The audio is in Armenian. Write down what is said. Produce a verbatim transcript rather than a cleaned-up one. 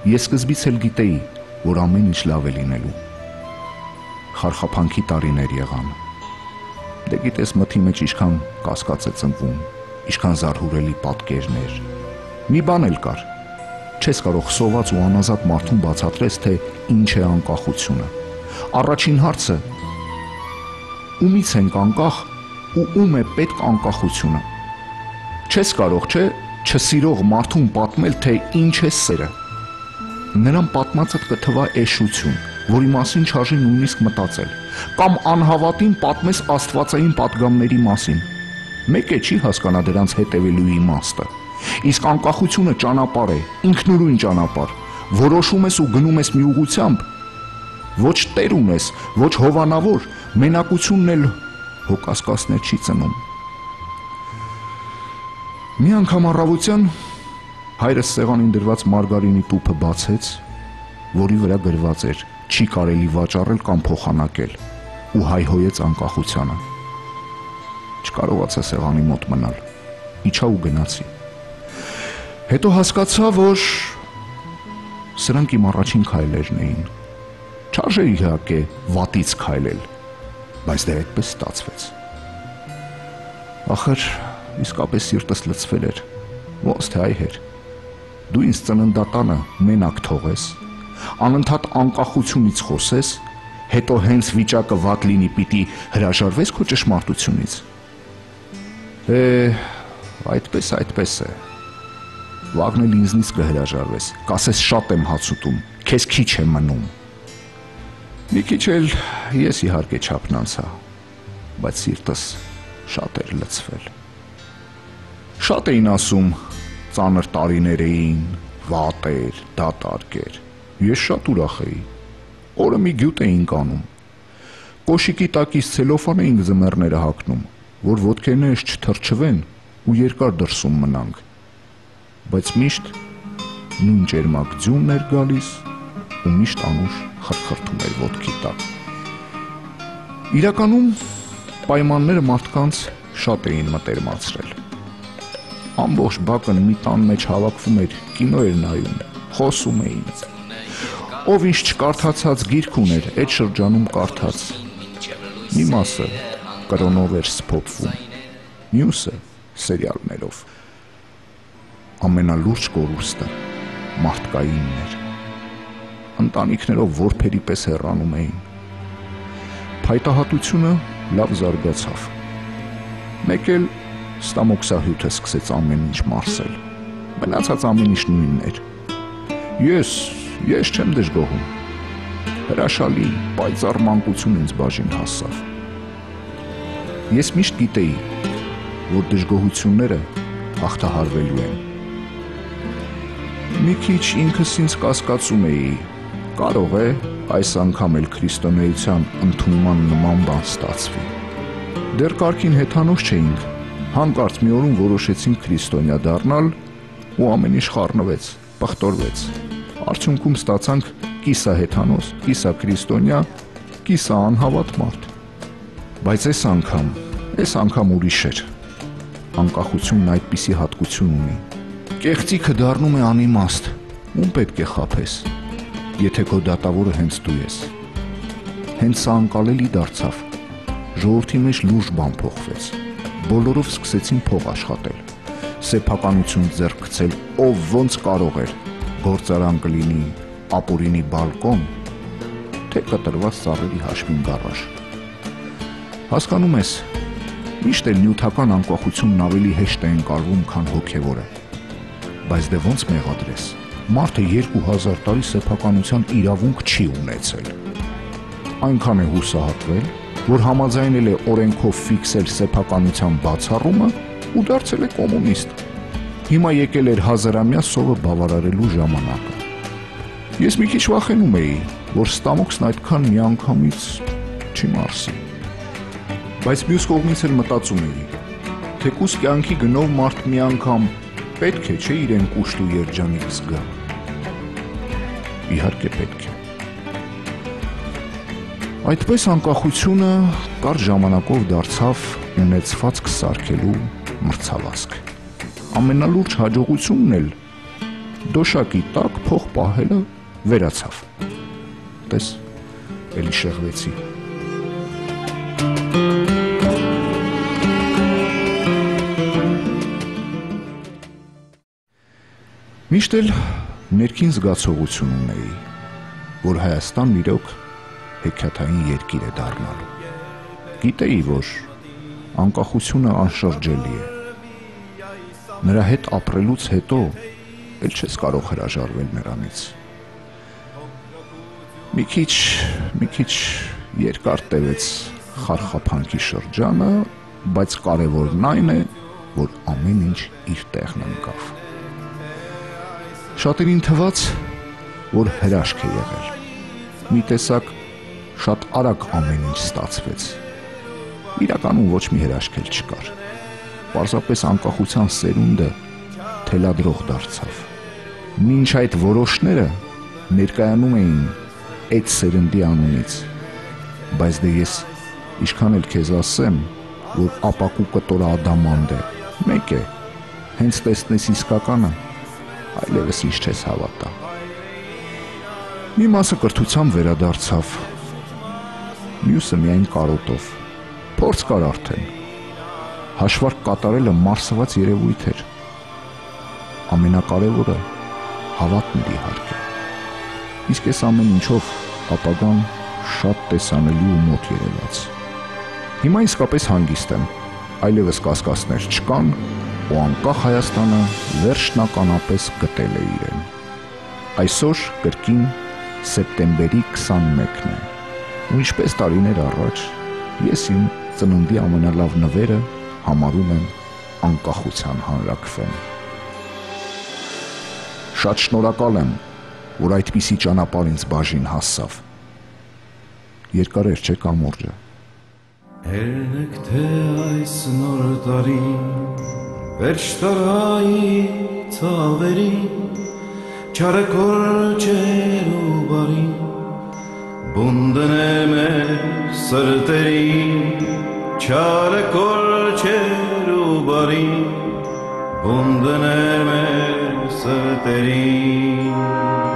Ես սկզբից էլ գիտեի, որ ամեն ինչ լավ է լինելու։ Խարխափանքի տարիներ եղան։ Դե գիտես մթի մեջ ինչքան կասկած է ծնվում, ինչքան զարհուրելի պատկերներ։ Մի բան էլ կար։ Չես կարող սոված ու անազատ մարդուն բացատրես, թե ինչ է անկախությունը։ Առաջին հարցը՝ ումից ենք անկախ ու ում է պետք անկախությունը։ Չես կարող, չէ, չսիրող մարդուն պատմել, թե ինչ է սերը։ Նրան պատմածդ կթվա էշություն, որի մասին չարժի նույնիսկ մտածել, կամ անհավատին պատմես աստվածային պատգամների մասին։ Մեկ է չի հասկանա դրանց հետևելու իմաստը։ Իսկ անկախությունը ճանապարհ է, ինքնուրույն ճանապարհ, որոշում ես ու գնում ես մի ուղղությամբ, ոչ տեր ունես, ոչ հովանավոր, մենակությունն էլ հոգասկասներ չի ծնում։ Մի անգամ առավոտյան հայրս սեղանին դրված մարգարինի տուփը բացեց, որի վրա գրված էր «Չի կարելի վաճառել կամ փոխանակել» ու հայհոյեց անկախությանը։ Չկարողացա սեղանի մոտ մնալ, իջա ու գնացի։ Հետո հասկացա, որ սրանք իմ առաջին քայլերն էին։ Չարժե իհարկե վատից քայլել, բայց դե այդպես ստացվեց։ Ախր իսկապես սիրտս լցվել էր, ոնց թե այհեր։ Դու ինձ ծննդատանը մենակ թողես, անընդհատ անկախությունից խոսես, հետո հենց վիճակը վատ լինի պիտի հրաժարվես քո ճշմարտությունից։ Է, այդպես, այդպես է։ Վաղն էլ ինձնից կհրաժարվես, կասես շատ եմ հաց ուտում, քեզ քիչ է մնում։ Մի քիչ էլ ես իհարկե չափն անցա, բայց սիրտս շատ էր լցվել։ Շատ էին ասում, ծանր տարիներ էին, վատ էր, դատարկ էր։ Ես շատ ուրախ էի։ Օրը մի գյուտ էինք անում։ Կոշիկի տակից ցելոֆան էինք ձմեռները հագնում, որ ոտքերներս չթրջվեն ու երկար դրսում մնանք։ Բայց միշտ նույն ջերմակ ձյունն էր գալիս ու միշտ անուշ խրխրթում էր ոտքի տակ։ Իրականում պայմանները մարդկանց շատ էին մտերմացրել։ Ամբողջ բակն մի տան մեջ հավաքվում էր, կինո էր նայում, խոսում էին։ Ով ինչ չկարդացած գիրք ուներ, այդ շրջանում կարդաց։ Մի մասը կրոնով էր սփոփվում, մյուսը սերիալներով։ Ամենալուրջ կորուստը մարդկայինն էր։ Ընտանիքներով որբերի պես հեռանում էին։ Փայտահատությունը լավ զարգացավ։ Մեկ էլ ստամոքսահյութը սկսեց ամեն ինչ մարսել։ Մնացած ամեն ինչ նույնն էր։ Ես, ես չեմ դժգոհում։ Հրաշալի, պայծառ մանկություն ինձ բաժին հասավ։ Ես միշտ գիտեի, որ դժգոհությունները հաղթահարվելու են։ Մի քիչ ինքս ինձ կասկածում էի, կարող է այս անգամ էլ քրիստոնեության ընդունման նման բան ստացվի։ Դեռ կարգին հեթանոս չէինք, հանկարծ մի օրում որոշեցինք քրիստոնյա դառնալ ու ամեն ինչ խառնվեց, պղտորվեց։ Արդյունքում ստացանք կիսա հեթանոս, կիսա քրիստոնյա, կիսա անհավատ մարդ։ Բայց այս անգամ, այս անգամ ուրիշ էր։ Անկախությունն այդպիսի հատկություն ունի։ Կեղծիքը դառնում է անիմաստ, ում պետք է խաբես, եթե քո դատավորը հենց դու ես։ Հենց սա անկալելի դարձավ։ Ժողովրդի մեջ լուրջ բան փոխվեց։ Բոլորով սկսեցին փող աշխատել, սեփականություն ձեռք գցել, ով ոնց կարող էր, գործարան կլինի, ապուրինի բալկոն, թե կտրված ծառերի հաշվին գարաժ։ Հասկանում ես, միշտ էլ նյութական անկախությունն ավելի հեշտ է ընկալվում, քան հոգևորը։ Բայց դե ոնց մեղադրես, մարդը երկու հազար տարի սեփականության իրավունք չի ունեցել։ Այնքան է հուսահատվել, որ համաձայնել է օրենքով ֆիքսել սեփականության բացառումը ու դարձել է կոմունիստ։ Հիմա եկել էր հազարամյա սովը բավարարելու ժամանակը։ Ես մի քիչ վախենում էի, որ ստամոքսն այդքան միանգամից չի մարսի։ Բայց մյուս կողմից էլ մտածում էի, թեկուզ կյանքի գնով մարդ մի անգամ պետք է չէ իրեն կուշտ ու երջանիկ զգա։ Իհարկե պետք է։ Այդպես անկախությունը կարճ ժամանակով դարձավ ունեցվածք սարքելու մրցավազք։ Ամենալուրջ հաջողությունն էլ դոշակի տակ փող պահելը վերացավ։ Տես, էլի շեղվեցի։ Միշտ էլ ներքին զգացողություն ունեի, որ Հայաստանն իրոք հեքիաթային երկիր է դառնալու։ Գիտեի, որ անկախությունը անշրջելի է։ Նրա հետ ապրելուց հետո էլ չես կարող հրաժարվել նրանից։ Մի քիչ, մի քիչ երկար տևեց խարխափանքի շրջանը, բայց կարևորն այն է, որ ամեն ինչ իր տեղն ընկավ։ Շատերին թվաց, որ հրաշք է եղել։ Մի տեսակ շատ արագ ամեն ինչ ստացվեց։ Իրականում ոչ մի հրաշք էլ չկար։ Պարզապես անկախության սերունդը թելադրող դարձավ։ Մինչ այդ որոշները ներկայանում էին այդ սերնդի անունից, բայց դե ես ինչքան էլ քեզ ասեմ, որ ապակու կտոր ադամանդ է, մեկ է, հենց տեսնես իսկականը, այլևս ինչ չես հավատա։ Մի մասը կրթությամբ վերադարձավ, մյուսը միայն կարոտով, փորձ կար արդեն, հաշվարկ կատարելը մարսված երևույթ էր, ամենակարևորը հավատն էր իհարկե, իսկ այս ամեն ինչով ապագան շատ տեսանելի ու մոտ երևաց։ Հիմա իսկապես հանգիստ եմ, այլևս կասկածներ չկան, ու անկախ Հայաստանը վերջնականապես գտել է իրեն։ Այսօր կրկին սեպտեմբերի քսանմեկն է, ու ինչպես տարիներ առաջ, ես իմ ծննդի ամենալավ նվերը համարում եմ անկախության հանրաքվեն։ Շատ շնորհակալ եմ, որ այդպիսի ճանապարհ ինձ բաժին հասավ։ Երկար էր չէ կամուրջը։ Հերնեք թե այս նոր տարին վերջ տարայի ցավերին չարեկոր չեր ու բարին բուն դնեմ սրտերին չարեկոր չեր ու բարին բուն դնեմ սրտերին